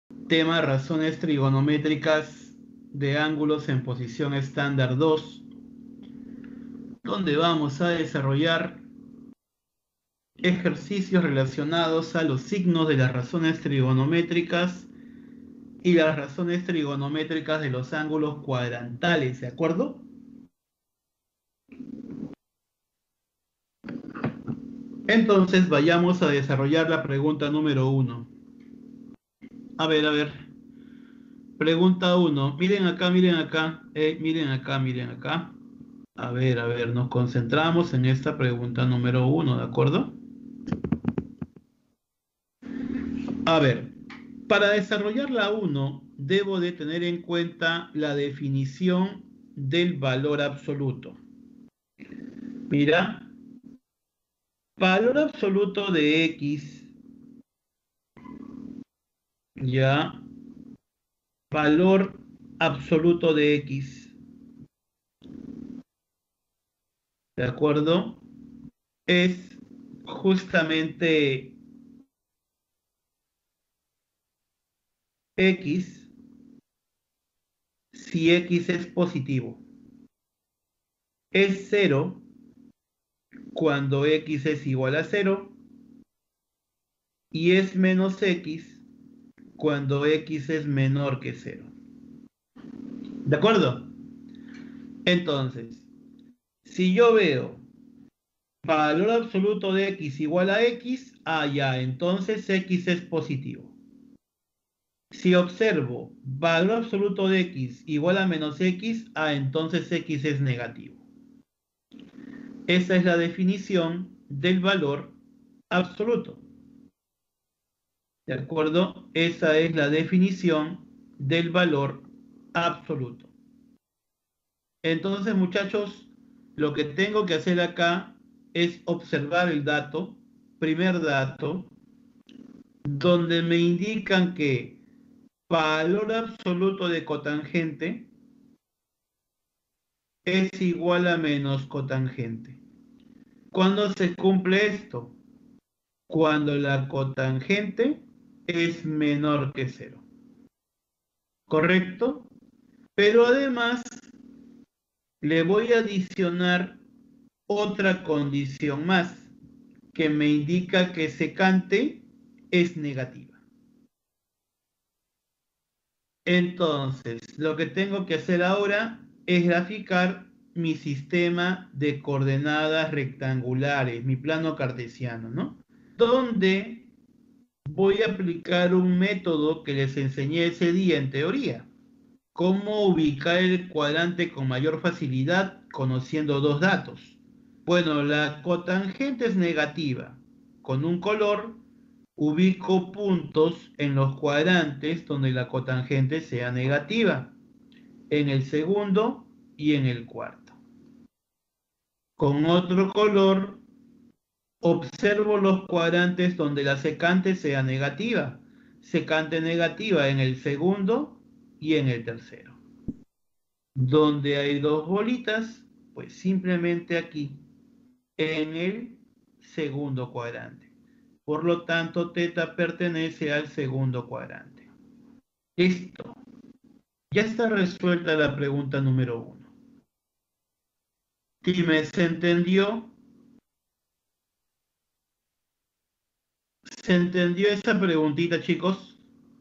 Tema razones trigonométricas de ángulos en posición estándar 2, donde vamos a desarrollar ejercicios relacionados a los signos de las razones trigonométricas y las razones trigonométricas de los ángulos cuadrantales, ¿de acuerdo? Entonces vayamos a desarrollar la pregunta número uno. A ver. Pregunta uno. Miren acá, miren acá. A ver, nos concentramos en esta pregunta número uno, ¿de acuerdo? A ver, para desarrollar la uno, debo de tener en cuenta la definición del valor absoluto. Mira, valor absoluto de X, ya, valor absoluto de X, ¿de acuerdo? Es justamente X si X es positivo. Es cero cuando X es igual a cero y es menos X cuando X es menor que cero. ¿De acuerdo? Entonces, si yo veo valor absoluto de X igual a X, ya, entonces X es positivo. Si observo valor absoluto de X igual a menos X, entonces X es negativo. Esa es la definición del valor absoluto. ¿De acuerdo? Esa es la definición del valor absoluto. Entonces, muchachos, lo que tengo que hacer acá es observar el dato, primer dato, donde me indican que valor absoluto de cotangente es igual a menos cotangente. ¿Cuándo se cumple esto? Cuando la cotangente es menor que cero. ¿Correcto? Pero además le voy a adicionar otra condición más que me indica que secante es negativa. Entonces, lo que tengo que hacer ahora es graficar mi sistema de coordenadas rectangulares, mi plano cartesiano, ¿no? Donde voy a aplicar un método que les enseñé ese día en teoría. ¿Cómo ubicar el cuadrante con mayor facilidad conociendo dos datos? Bueno, la cotangente es negativa. Con un color ubico puntos en los cuadrantes donde la cotangente sea negativa, en el segundo y en el cuarto. Con otro color observo los cuadrantes donde la secante sea negativa, secante negativa en el segundo y en el tercero. Donde hay dos bolitas, pues simplemente aquí, en el segundo cuadrante. Por lo tanto, teta pertenece al segundo cuadrante. Listo. Ya está resuelta la pregunta número uno. Dime, ¿se entendió? ¿Se entendió esa preguntita, chicos?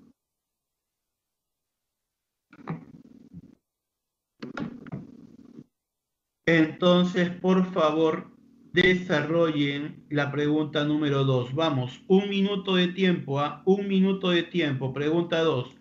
Entonces, por favor, desarrollen la pregunta número 2. Vamos, un minuto de tiempo, un minuto de tiempo. Pregunta 2.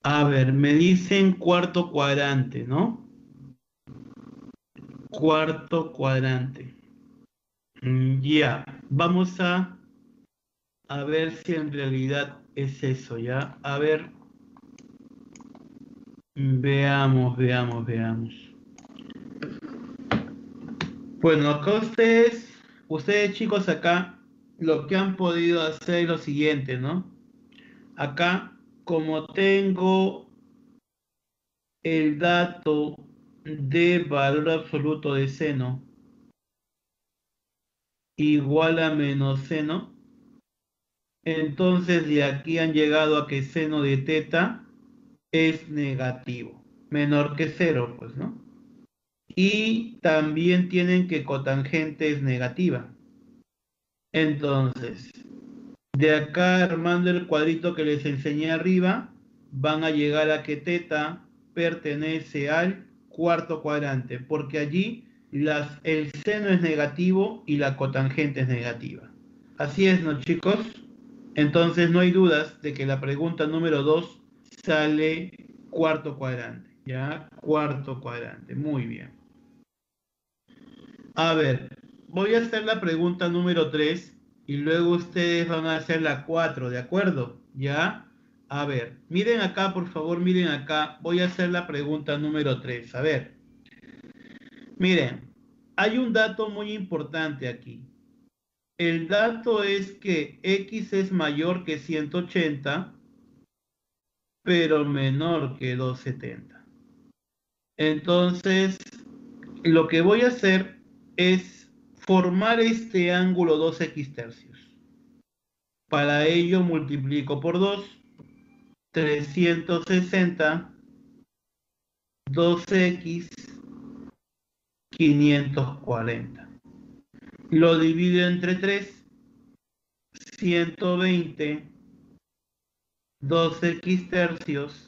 A ver, me dicen cuarto cuadrante, ¿no? Cuarto cuadrante. Ya, vamos a ver si en realidad es eso, ¿ya? A ver, veamos. Bueno, acá ustedes chicos acá, lo que han podido hacer es lo siguiente, ¿no? Acá, como tengo el dato de valor absoluto de seno igual a menos seno, entonces de aquí han llegado a que seno de teta es negativo, menor que cero, pues, ¿no? Y también tienen que cotangente es negativa. Entonces, de acá armando el cuadrito que les enseñé arriba, van a llegar a que teta pertenece al cuarto cuadrante, porque allí el seno es negativo y la cotangente es negativa. Así es, ¿no, chicos? Entonces no hay dudas de que la pregunta número 2 sale cuarto cuadrante, ¿ya? Cuarto cuadrante, muy bien. A ver, voy a hacer la pregunta número 3 y luego ustedes van a hacer la 4, ¿de acuerdo? ¿Ya? A ver, miren acá, por favor, miren acá. Voy a hacer la pregunta número 3. A ver, miren, hay un dato muy importante aquí. El dato es que X es mayor que 180, pero menor que 270. Entonces, lo que voy a hacer es formar este ángulo 2x tercios. Para ello multiplico por 2, 360, 2x, 540. Lo divido entre 3, 120, 2x tercios,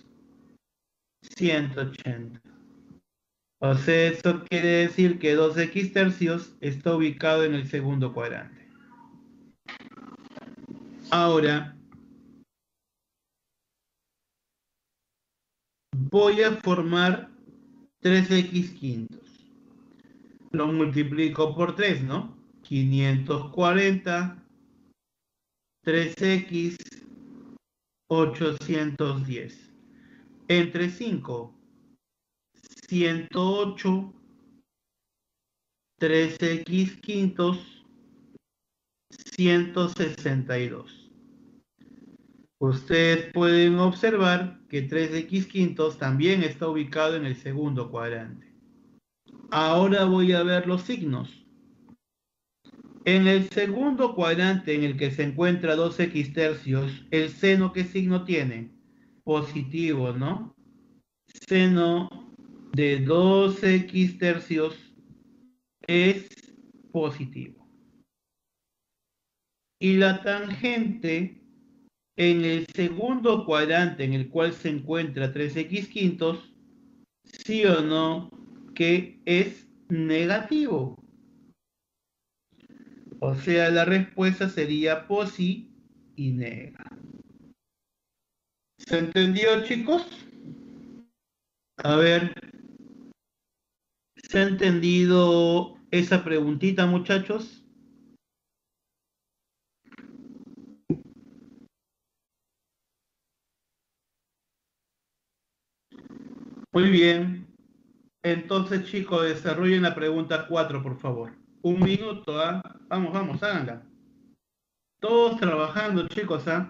180. O sea, eso quiere decir que 2x tercios está ubicado en el segundo cuadrante. Ahora voy a formar 3x quintos. Lo multiplico por 3, ¿no? 540, 3x, 810. Entre 5, 108, 3x quintos, 162. Ustedes pueden observar que 3x quintos también está ubicado en el segundo cuadrante. Ahora voy a ver los signos. En el segundo cuadrante en el que se encuentra 2x tercios, ¿el seno qué signo tiene? Positivo, ¿no? Seno de 2x tercios es positivo. Y la tangente en el segundo cuadrante en el cual se encuentra 3x quintos, sí o no, que es negativo. O sea, la respuesta sería posi y nega. ¿Se entendió, chicos? A ver, ¿se ha entendido esa preguntita, muchachos? Muy bien. Entonces, chicos, desarrollen la pregunta 4, por favor. Un minuto, ¿ah? Vamos, háganla. Todos trabajando, chicos, ¿ah?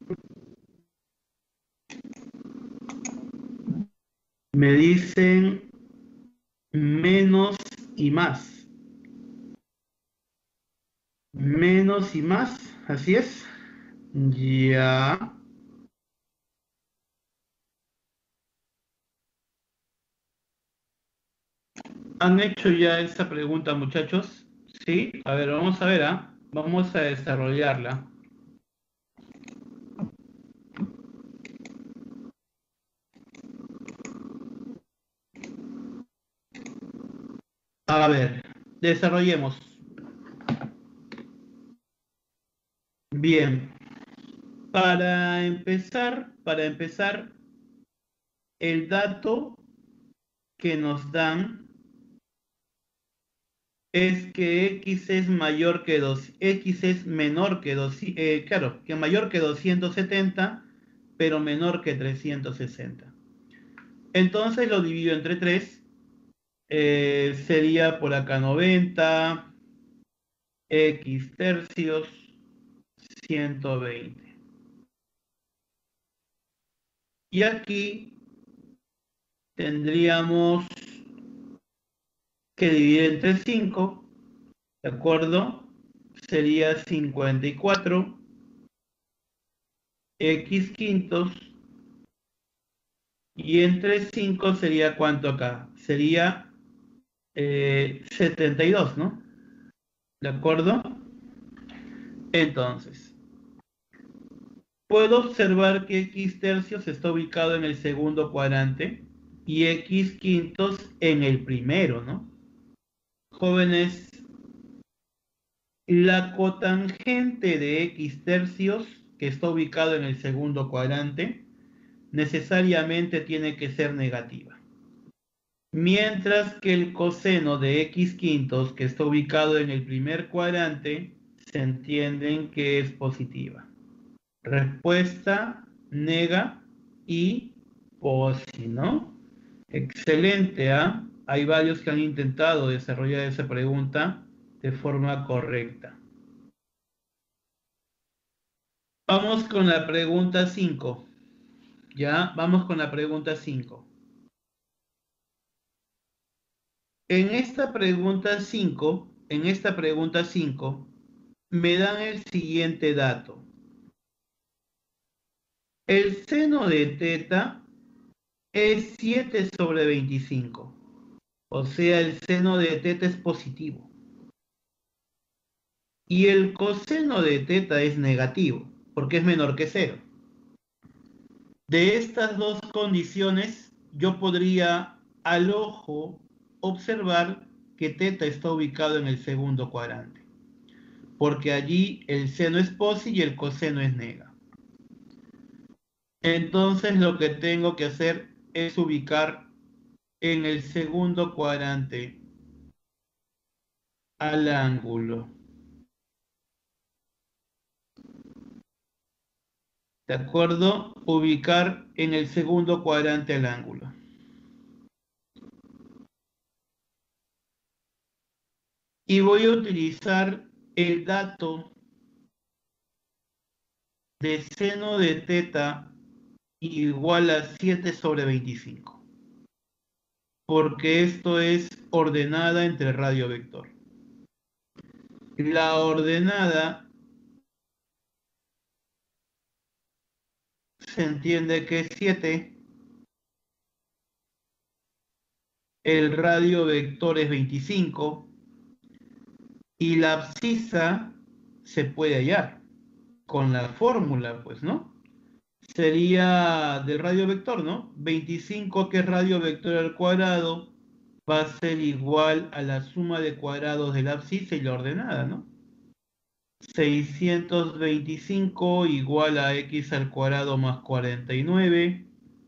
Me dicen menos y más. Menos y más, así es. Ya. ¿Han hecho ya esta pregunta, muchachos? Sí. A ver, vamos a ver, ¿ah? Vamos a desarrollarla. A ver, desarrollemos. Bien. Para empezar, el dato que nos dan es que x es mayor que 2, x es menor que 2, claro, que mayor que 270, pero menor que 360. Entonces lo divido entre 3, sería por acá 90, x tercios, 120. Y aquí tendríamos que dividir entre 5, ¿de acuerdo? Sería 54, x quintos, y entre 5 sería ¿cuánto acá? Sería 72, ¿no? ¿De acuerdo? Entonces, puedo observar que x tercios está ubicado en el segundo cuadrante y x quintos en el primero, ¿no? Jóvenes, la cotangente de x tercios, que está ubicado en el segundo cuadrante, necesariamente tiene que ser negativa. Mientras que el coseno de x quintos, que está ubicado en el primer cuadrante, se entienden que es positiva. Respuesta, nega y posi, ¿no? Excelente, ¿ah? Hay varios que han intentado desarrollar esa pregunta de forma correcta. Vamos con la pregunta 5. Ya, vamos con la pregunta 5. En esta pregunta 5, me dan el siguiente dato. El seno de teta es 7 sobre 25. O sea, el seno de teta es positivo. Y el coseno de teta es negativo, porque es menor que cero. De estas dos condiciones, yo podría al ojo observar que teta está ubicado en el segundo cuadrante, porque allí el seno es posi y el coseno es nega. Entonces lo que tengo que hacer es ubicar en el segundo cuadrante al ángulo. ¿De acuerdo? Ubicar en el segundo cuadrante al ángulo. Y voy a utilizar el dato de seno de teta igual a 7 sobre 25, porque esto es ordenada entre radio vector. La ordenada se entiende que es 7, el radio vector es 25 y la abscisa se puede hallar con la fórmula, pues, ¿no? Sería del radio vector, ¿no? 25, que es radio vector al cuadrado, va a ser igual a la suma de cuadrados de la abscisa y la ordenada, ¿no? 625 igual a x al cuadrado más 49.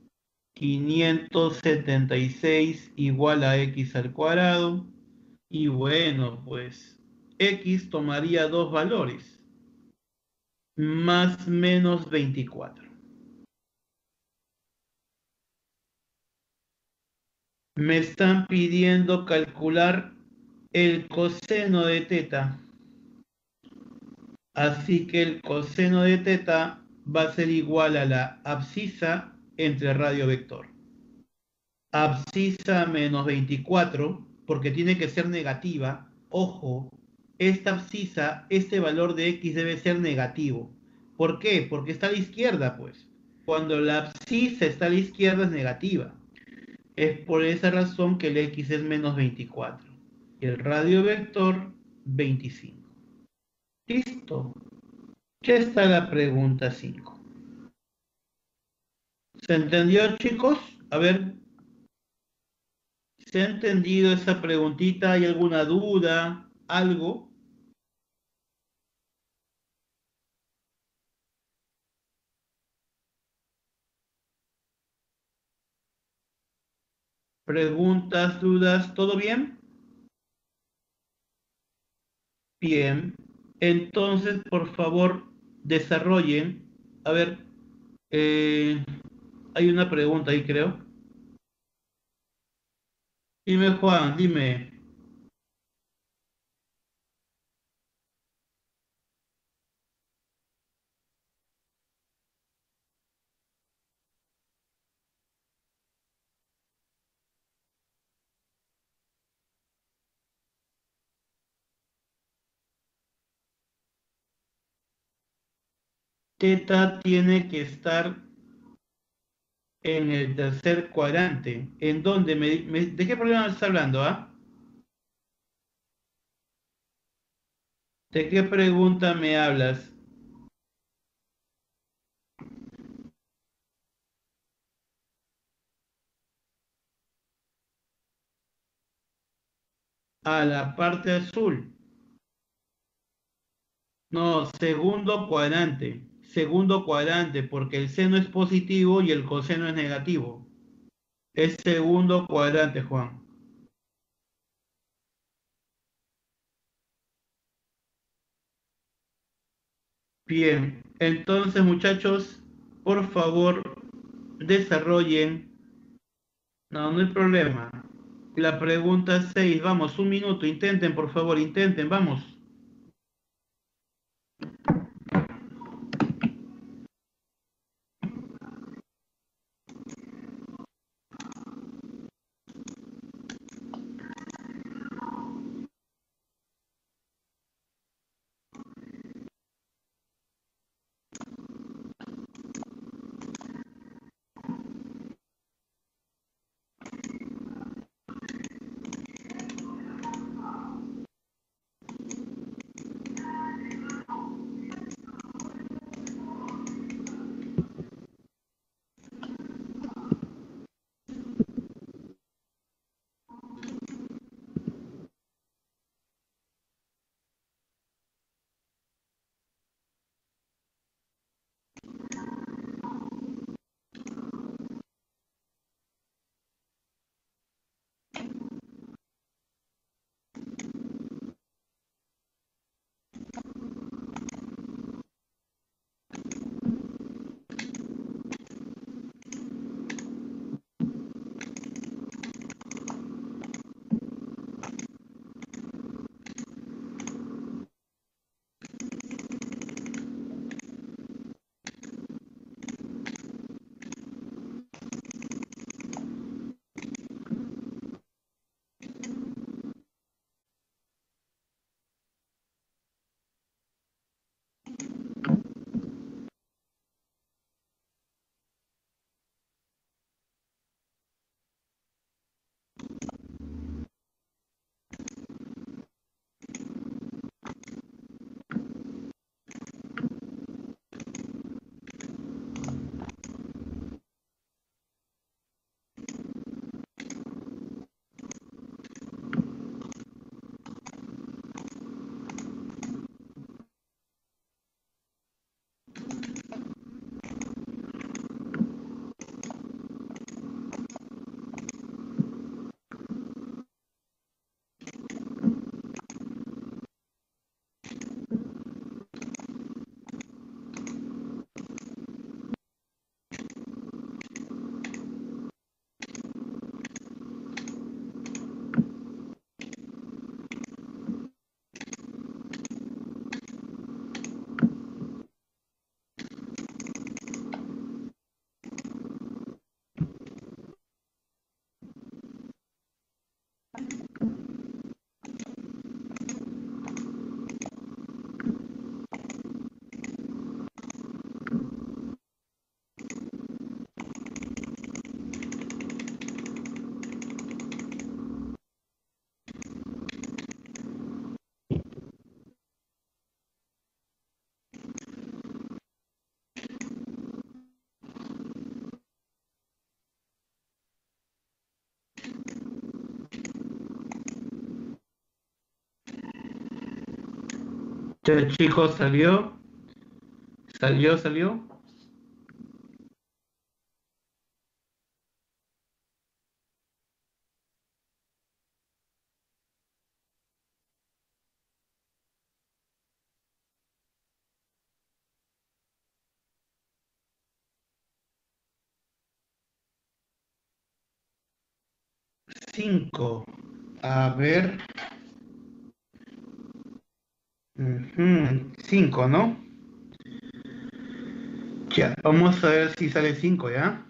576 igual a x al cuadrado. Y bueno, pues x tomaría dos valores, más menos 24. Me están pidiendo calcular el coseno de teta. Así que el coseno de teta va a ser igual a la abscisa entre radio vector. Abscisa menos 24, porque tiene que ser negativa. Ojo, esta abscisa, este valor de x debe ser negativo. ¿Por qué? Porque está a la izquierda, pues. Cuando la abscisa está a la izquierda es negativa. Es por esa razón que el x es menos 24. Y el radio vector, 25. Listo. Ya está la pregunta 5. ¿Se entendió, chicos? A ver, ¿se ha entendido esa preguntita? ¿Hay alguna duda? ¿Algo? ¿Preguntas, dudas? ¿Todo bien? Bien. Entonces, por favor, desarrollen. A ver, eh, hay una pregunta ahí, creo. Dime, Juan, dime. Teta tiene que estar en el tercer cuadrante. ¿En dónde? ¿De qué problema me estás hablando, ah? ¿De qué pregunta me hablas? A la parte azul. No, segundo cuadrante. Segundo cuadrante, porque el seno es positivo y el coseno es negativo. Es segundo cuadrante, Juan. Bien, entonces muchachos, por favor, desarrollen. No, no hay problema. La pregunta 6, vamos, un minuto, intenten, por favor, intenten, vamos. Ya chicos, salió. 5. A ver, 5, ¿no? Ya, vamos a ver si sale 5, ¿ya?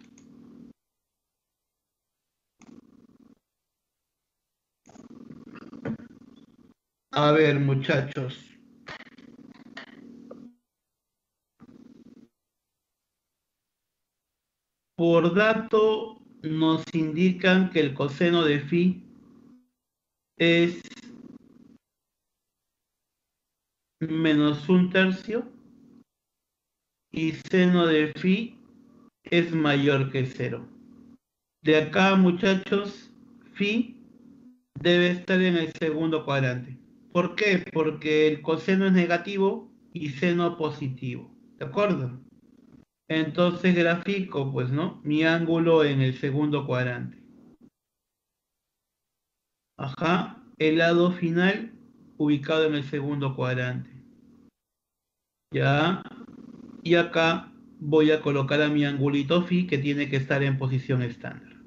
A ver, muchachos. Por dato nos indican que el coseno de phi es -1/3 y seno de phi es mayor que cero. De acá, muchachos, phi debe estar en el segundo cuadrante. ¿Por qué? Porque el coseno es negativo y seno positivo. ¿De acuerdo? Entonces grafico, pues, ¿no? Mi ángulo en el segundo cuadrante. Ajá, el lado final ubicado en el segundo cuadrante. Ya, y acá voy a colocar a mi angulito phi que tiene que estar en posición estándar.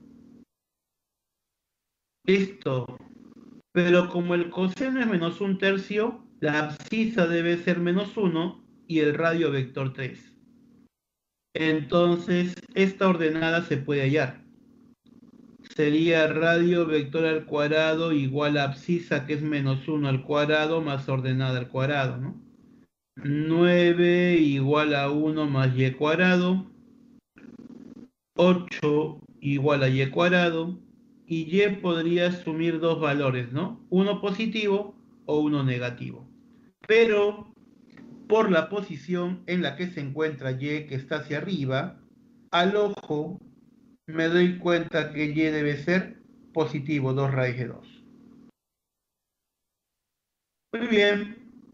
Listo. Pero como el coseno es -1/3, la abscisa debe ser -1 y el radio vector 3. Entonces, esta ordenada se puede hallar. Sería radio vector al cuadrado igual a abscisa, que es -1 al cuadrado, más ordenada al cuadrado, ¿no? 9 igual a 1 más y cuadrado. 8 igual a y cuadrado. Y y podría asumir dos valores, ¿no? Uno positivo o uno negativo. Pero por la posición en la que se encuentra y, que está hacia arriba, al ojo me doy cuenta que y debe ser positivo, 2 raíz de 2. Muy bien,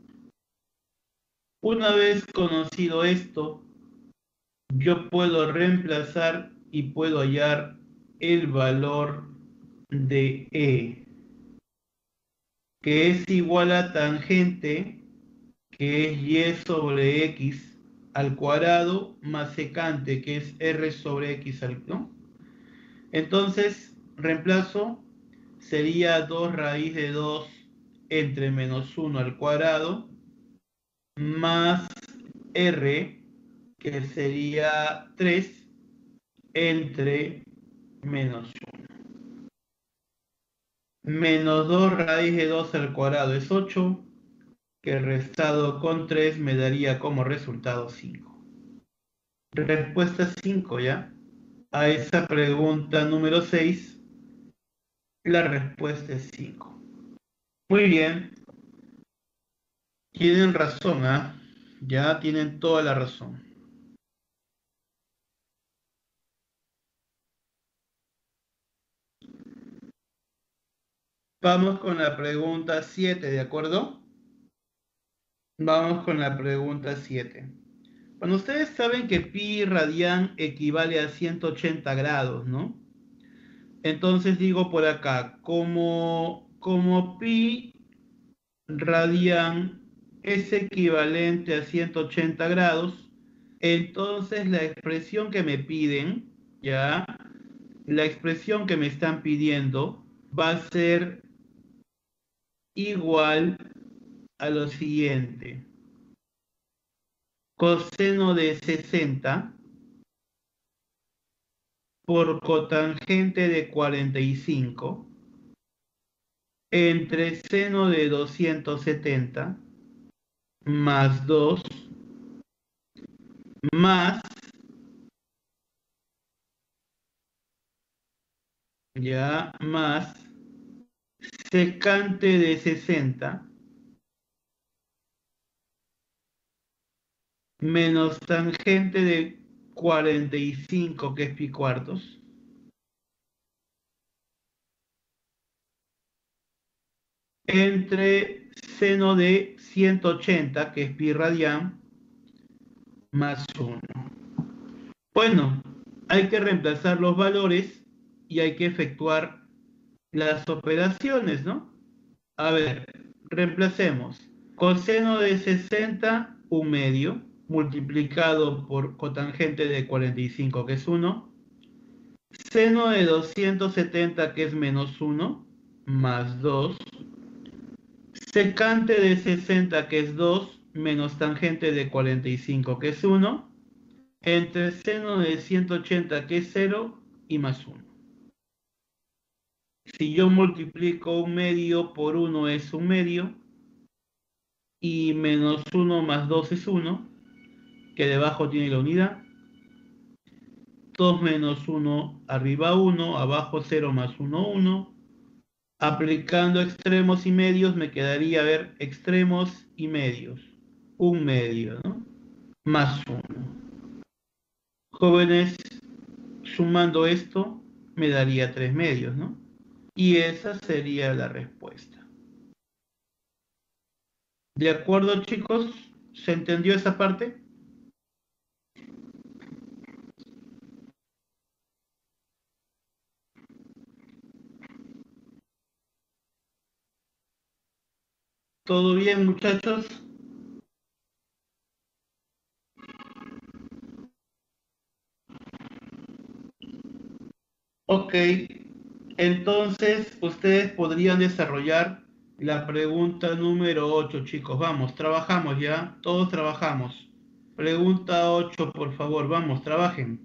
una vez conocido esto, yo puedo reemplazar y puedo hallar el valor de E, que es igual a tangente, que es y sobre x al cuadrado, más secante, que es r sobre x ¿no? Entonces, reemplazo, sería 2 raíz de 2 entre -1 al cuadrado, más r, que sería 3 entre -1. -2 raíz de 2 al cuadrado es 8, que restado con 3 me daría como resultado 5. Respuesta 5, ¿ya? A esa pregunta número 6, la respuesta es 5. Muy bien, tienen razón, ¿ah? Ya tienen toda la razón. Vamos con la pregunta 7, ¿de acuerdo? Vamos con la pregunta 7. Bueno, ustedes saben que pi radian equivale a 180 grados, ¿no? Entonces digo por acá, como pi radian es equivalente a 180 grados, entonces la expresión que me piden, ¿ya? La expresión que me están pidiendo va a ser igual a lo siguiente. Coseno de 60 por cotangente de 45 entre seno de 270 más 2 más, ya, más secante de 60 menos tangente de 45, que es pi cuartos, entre seno de 180, que es pi radian, más 1. Bueno, hay que reemplazar los valores y hay que efectuar las operaciones, ¿no? A ver, reemplacemos. Coseno de 60, un medio, multiplicado por cotangente de 45, que es 1. Seno de 270, que es menos 1, más 2. Secante de 60, que es 2, menos tangente de 45, que es 1. Entre seno de 180, que es 0, y más 1. Si yo multiplico un medio por 1 es un medio, y menos 1 más 2 es 1, que debajo tiene la unidad. 2 menos 1, arriba 1, abajo 0 más 1, 1. Aplicando extremos y medios me quedaría, a ver, extremos y medios. Un medio, ¿no? Más 1. Jóvenes, sumando esto, me daría 3 medios, ¿no? Y esa sería la respuesta. ¿De acuerdo, chicos? ¿Se entendió esa parte? ¿Todo bien, muchachos? Ok, entonces ustedes podrían desarrollar la pregunta número 8, chicos. Vamos, trabajamos ya, todos trabajamos. Pregunta 8, por favor, vamos, trabajen.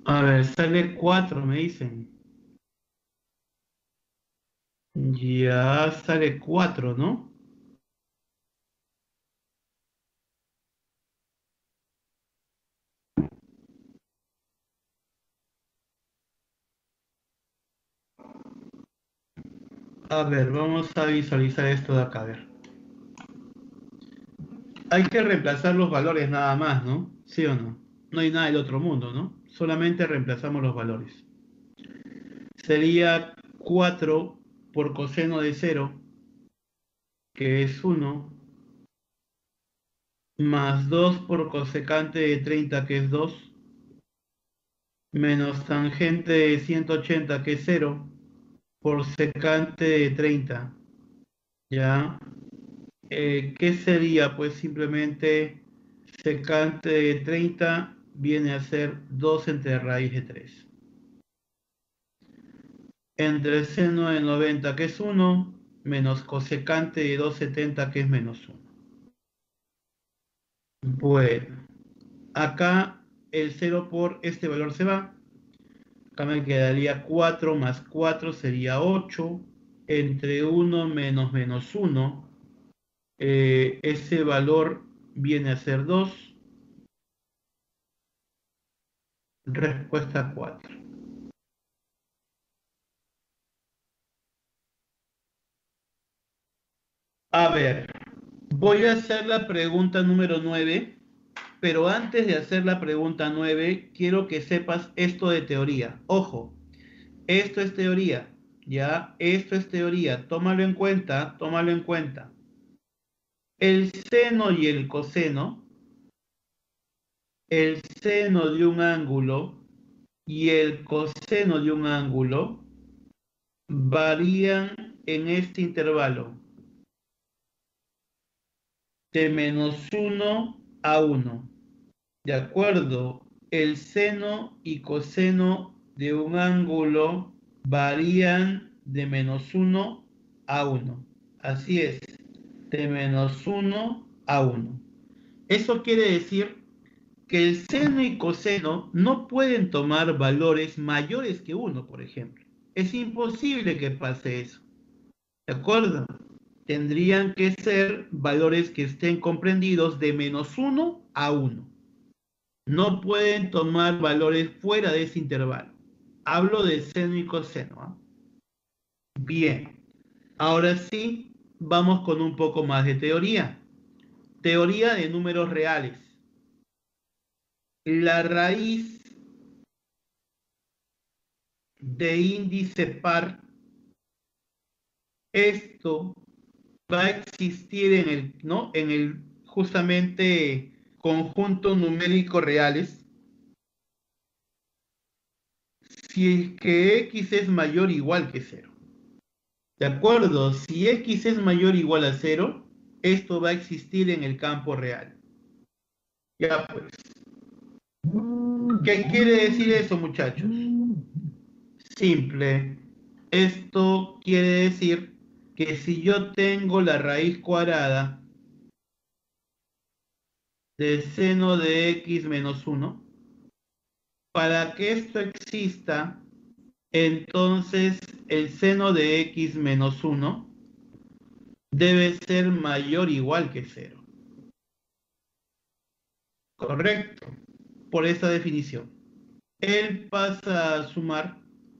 A ver, sale 4 me dicen. Ya sale 4, ¿no? A ver, vamos a visualizar esto de acá, a ver. Hay que reemplazar los valores nada más, ¿no? ¿Sí o no? No hay nada del otro mundo, ¿no? Solamente reemplazamos los valores. Sería 4 por coseno de 0, que es 1, más 2 por cosecante de 30, que es 2, menos tangente de 180, que es 0, por secante de 30. ¿Ya? ¿Qué sería? Pues simplemente secante de 30 viene a ser 2 entre raíz de 3. Entre seno de 90, que es 1, menos cosecante de 270, que es menos 1. Bueno, acá el 0 por este valor se va. Acá me quedaría 4 más 4 sería 8. Entre 1 menos menos 1, ese valor viene a ser 2. Respuesta 4. A ver, voy a hacer la pregunta número 9, pero antes de hacer la pregunta 9, quiero que sepas esto de teoría. Ojo, esto es teoría, ¿ya? Esto es teoría. Tómalo en cuenta, tómalo en cuenta. El seno y el seno de un ángulo y el coseno de un ángulo varían en este intervalo de -1 a 1. ¿De acuerdo? El seno y coseno de un ángulo varían de -1 a 1. Así es, de -1 a 1. Eso quiere decir que el seno y coseno no pueden tomar valores mayores que 1, por ejemplo. Es imposible que pase eso. ¿De acuerdo? Tendrían que ser valores que estén comprendidos de -1 a 1. No pueden tomar valores fuera de ese intervalo. Hablo de seno y coseno, ¿eh? Bien, ahora sí, vamos con un poco más de teoría. Teoría de números reales. La raíz de índice par, esto va a existir en el, ¿no? En el justamente conjunto numérico reales, si es que x es mayor o igual que 0. ¿De acuerdo? Si x es mayor o igual a 0, esto va a existir en el campo real. Ya pues. ¿Qué quiere decir eso, muchachos? Simple. Esto quiere decir que si yo tengo la raíz cuadrada de seno de x menos 1, para que esto exista, entonces el seno de x menos 1 debe ser mayor o igual que 0. Correcto, por esa definición. Él pasa a sumar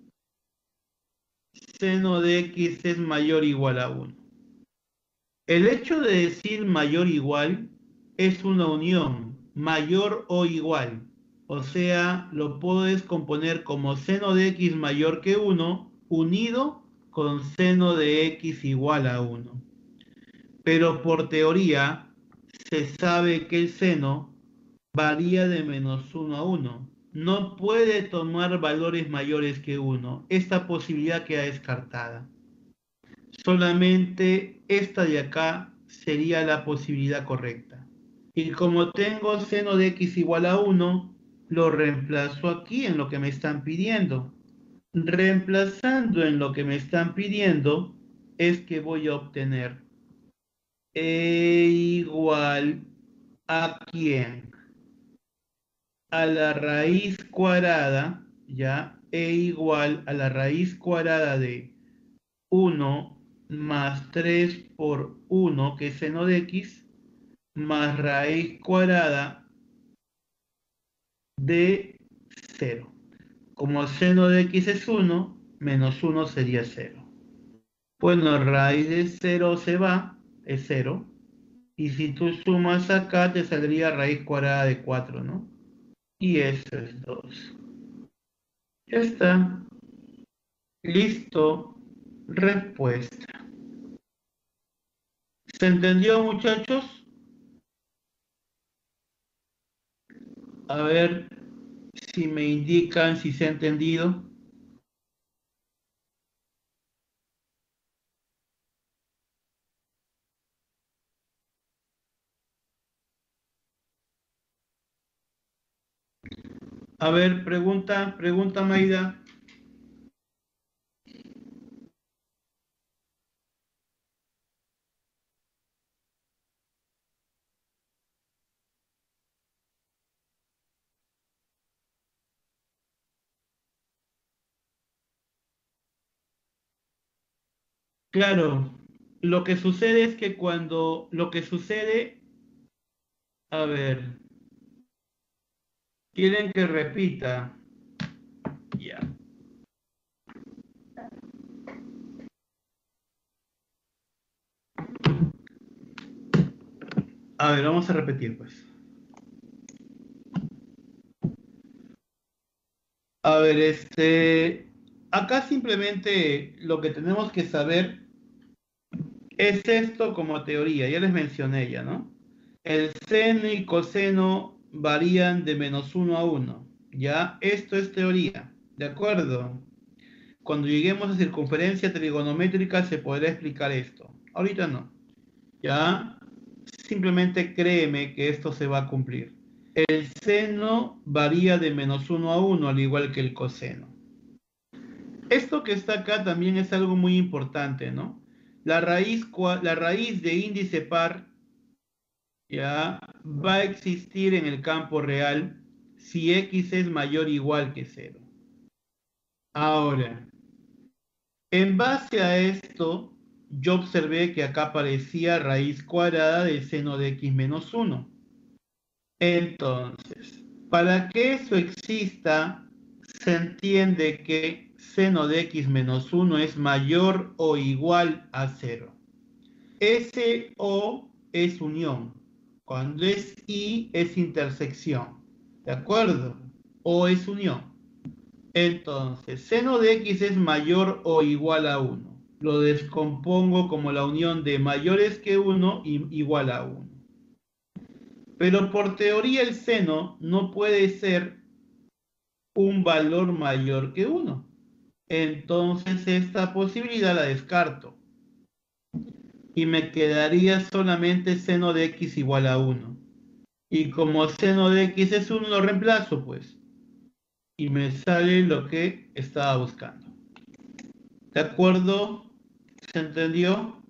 seno de x es mayor o igual a 1. El hecho de decir mayor o igual es una unión, mayor o igual. O sea, lo puedo descomponer como seno de x mayor que 1 unido con seno de x igual a 1. Pero por teoría se sabe que el seno varía de -1 a 1. No puede tomar valores mayores que 1. Esta posibilidad queda descartada. Solamente esta de acá sería la posibilidad correcta. Y como tengo seno de x igual a 1, lo reemplazo aquí en lo que me están pidiendo. Reemplazando en lo que me están pidiendo es que voy a obtener e igual a quién. a la raíz cuadrada, ya, e igual a la raíz cuadrada de 1 más 3 por 1, que es seno de x, más raíz cuadrada de 0. Como seno de x es 1, menos 1 sería 0. Bueno, raíz de 0 se va, es 0. Y si tú sumas acá, te saldría raíz cuadrada de 4, ¿no? Y eso es 2. Ya está. Listo. Respuesta. ¿Se entendió, muchachos? A ver si me indican si se ha entendido. A ver, pregunta Maida. Claro, lo que sucede es que lo que sucede, a ver, quieren que repita. Ya. A ver, vamos a repetir, pues. A ver, acá simplemente lo que tenemos que saber es esto como teoría, ya les mencioné ya, ¿no? El seno y coseno varían de -1 a 1, ¿ya? Esto es teoría, ¿de acuerdo? Cuando lleguemos a circunferencia trigonométrica se podrá explicar esto. Ahorita no, ¿ya? Simplemente créeme que esto se va a cumplir. El seno varía de -1 a 1, al igual que el coseno. Esto que está acá también es algo muy importante, ¿no? La raíz de índice par ya va a existir en el campo real si x es mayor o igual que 0. Ahora, en base a esto, yo observé que acá aparecía raíz cuadrada de seno de x menos 1. Entonces, para que eso exista, se entiende que seno de x menos 1 es mayor o igual a 0. Ese O es unión. Cuando es I es intersección. ¿De acuerdo? O es unión. Entonces, seno de x es mayor o igual a 1. Lo descompongo como la unión de mayores que 1 y igual a 1. Pero por teoría el seno no puede ser un valor mayor que 1. Entonces esta posibilidad la descarto. Y me quedaría solamente seno de x igual a 1. Y como seno de x es 1, lo reemplazo, pues. Y me sale lo que estaba buscando. ¿De acuerdo? ¿Se entendió?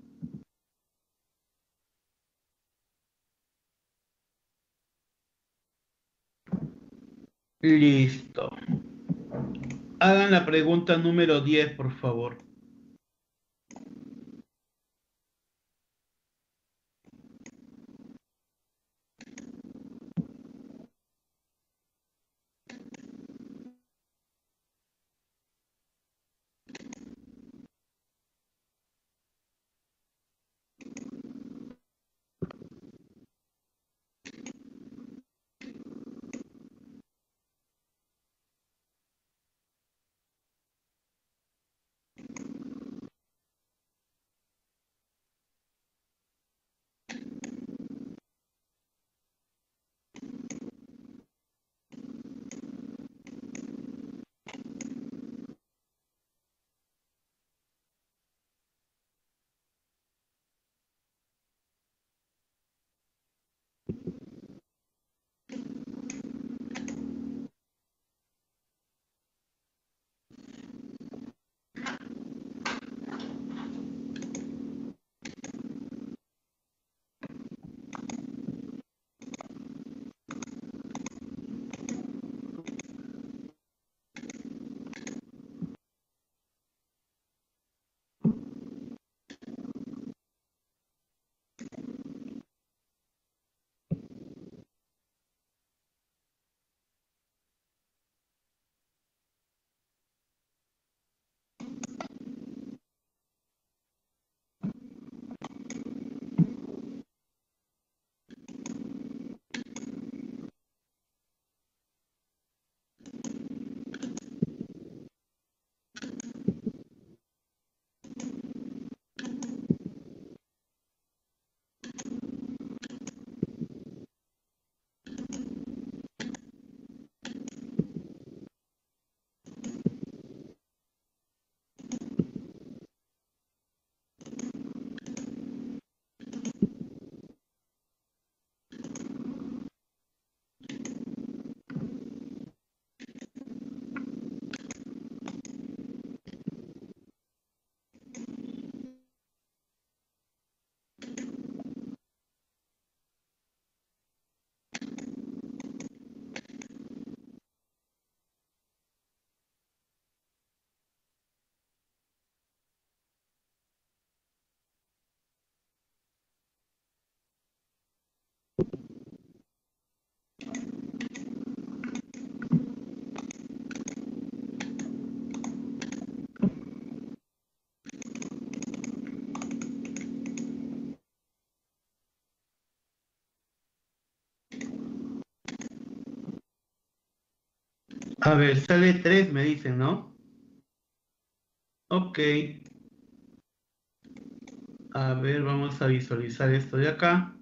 Listo. Hagan la pregunta número 10, por favor. A ver, sale 3 me dicen, ¿no? Ok. A ver, vamos a visualizar esto de acá.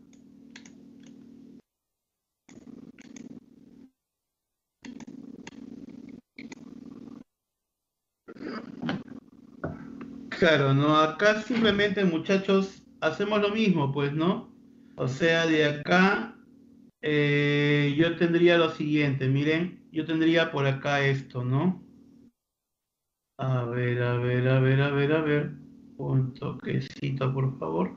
Claro, ¿no? Acá simplemente, muchachos, hacemos lo mismo, pues, ¿no? O sea, de acá yo tendría lo siguiente, miren, yo tendría por acá esto, ¿no? A ver, a ver, a ver, a ver, a ver. Un toquecito, por favor.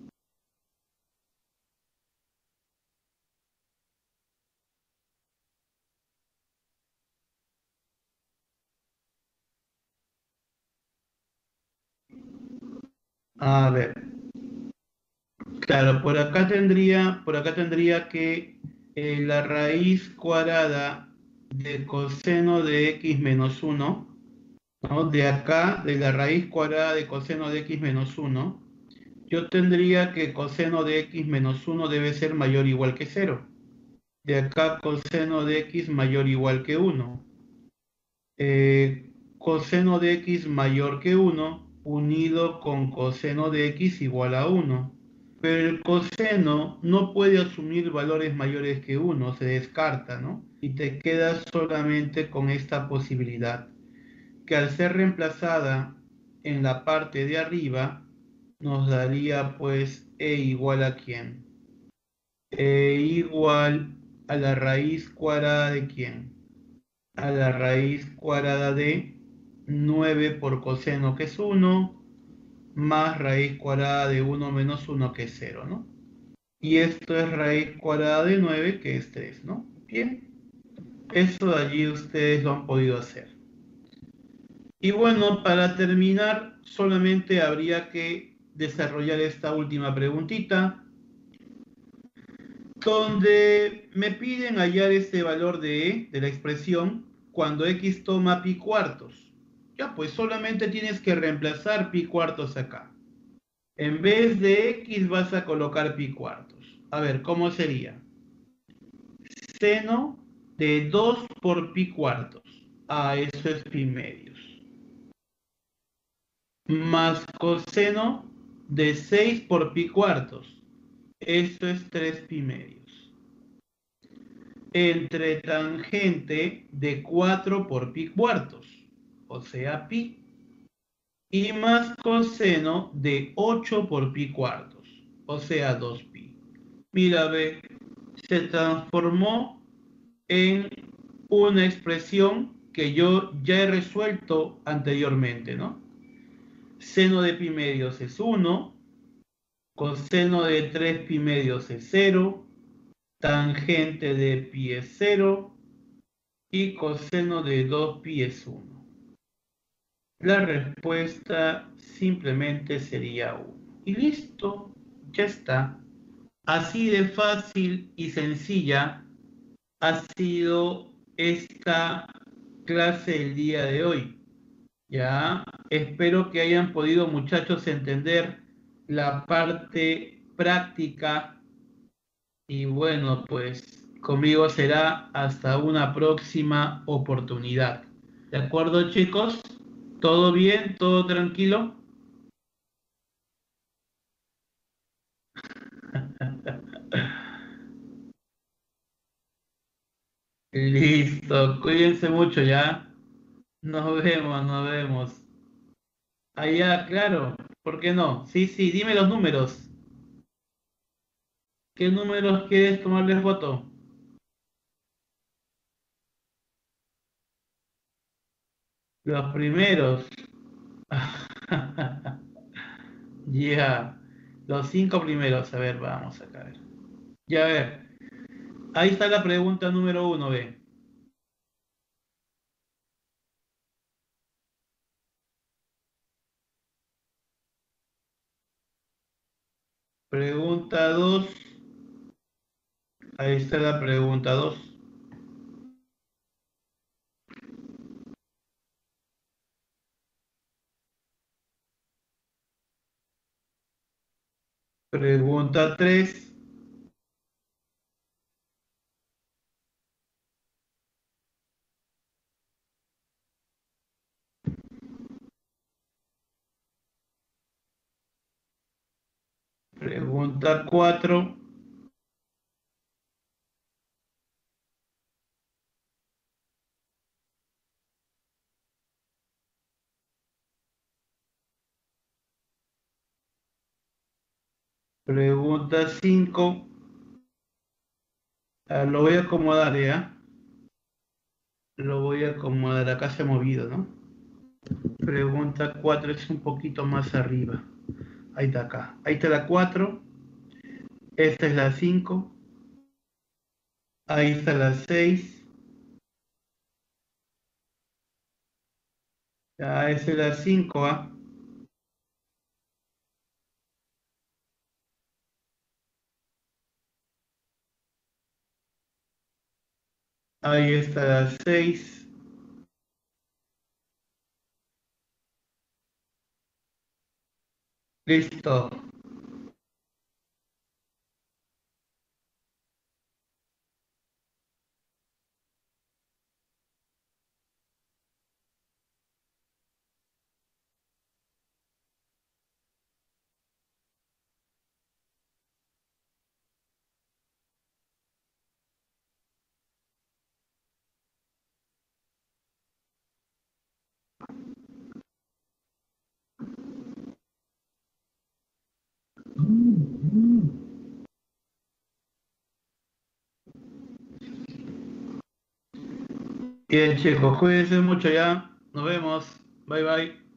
A ver, claro, por acá tendría que la raíz cuadrada de coseno de x menos uno, ¿no? De acá, de la raíz cuadrada de coseno de x menos uno, yo tendría que coseno de x menos uno debe ser mayor o igual que cero. De acá, coseno de x mayor o igual que uno. Coseno de x mayor que uno unido con coseno de x igual a uno. Pero el coseno no puede asumir valores mayores que uno, se descarta, ¿no? Y te quedas solamente con esta posibilidad, que al ser reemplazada en la parte de arriba, nos daría pues e igual a quién. E igual a la raíz cuadrada de quién. A la raíz cuadrada de 9 por coseno, que es uno, más raíz cuadrada de uno menos uno, que es cero, ¿no? Y esto es raíz cuadrada de 9, que es 3, ¿no? Bien, eso de allí ustedes lo han podido hacer. Y bueno, para terminar, solamente habría que desarrollar esta última preguntita, donde me piden hallar este valor de E, de la expresión, cuando X toma pi cuartos. Ya, pues solamente tienes que reemplazar pi cuartos acá. En vez de X vas a colocar pi cuartos. A ver, ¿cómo sería? Seno de 2 por pi cuartos. Ah, eso es pi medios. Más coseno de 6 por pi cuartos. Eso es 3 pi medios. Entre tangente de 4 por pi cuartos, o sea, pi. Y más coseno de 8 por pi cuartos, o sea, 2 pi. Mira, ve, se transformó en una expresión que yo ya he resuelto anteriormente, ¿no? Seno de pi medios es 1, coseno de 3 pi medios es 0, tangente de pi es 0 y coseno de 2 pi es 1. La respuesta simplemente sería 1. Y listo, ya está. Así de fácil y sencilla ha sido esta clase el día de hoy. Ya, espero que hayan podido, muchachos, entender la parte práctica y bueno, pues conmigo será hasta una próxima oportunidad. ¿De acuerdo, chicos? ¿Todo bien? ¿Todo tranquilo? Listo, cuídense mucho ya. Nos vemos, nos vemos. Allá, claro, ¿por qué no? Sí, sí, dime los números. ¿Qué números quieres tomarles foto? Los primeros. Ya, los 5 primeros. A ver, vamos acá. A ver. Ya, a ver. Ahí está la pregunta número uno, ve. Pregunta 2. Ahí está la pregunta 2. Pregunta 3. Pregunta 4. Pregunta 5. Lo voy a acomodar, ¿ya? Lo voy a acomodar. Acá se ha movido, ¿no? Pregunta 4 es un poquito más arriba. Ahí está acá. Ahí está la 4. Esta es la 5. Ahí está la 6. Ya, esa es la 5, ¿ah? Ahí está la 6. Listo. Bien, chicos, cuídense mucho ya. Nos vemos. Bye bye.